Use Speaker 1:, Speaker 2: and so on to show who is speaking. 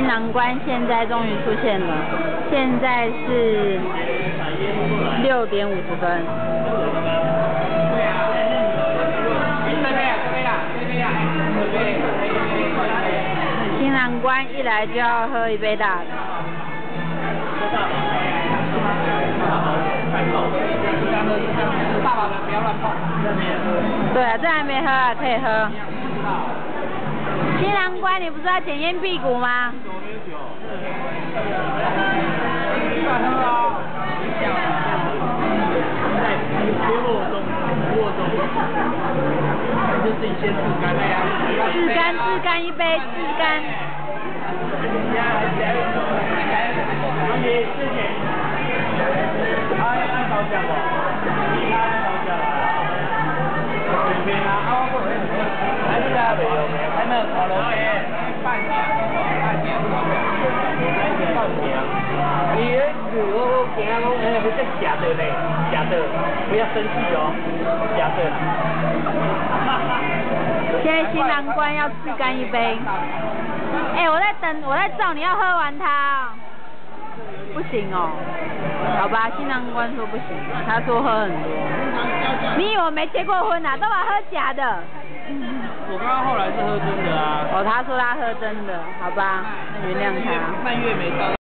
Speaker 1: 新郎官现在终于出现了，现在是6点50分。新郎官一来就要喝一杯大的。
Speaker 2: 大把的不要乱碰。
Speaker 1: 对啊，这还没喝啊，可以喝。新郎官，你不是要检验屁股吗？
Speaker 2: 就自己先自干的呀。
Speaker 1: 自干一杯，自干。
Speaker 2: 假的嘞，假的，不要生气哦，假的。
Speaker 1: 现在新郎官要自干一杯。哎，我在照，你要喝完它、哦。不行哦。好吧，新郎官说不行，他说喝很多。你以为我没结过婚啊？都把喝假的。
Speaker 2: 我刚刚后来是喝真的啊。
Speaker 1: 哦，他说他喝真的，好吧，那原谅他。
Speaker 2: 蔓越莓到。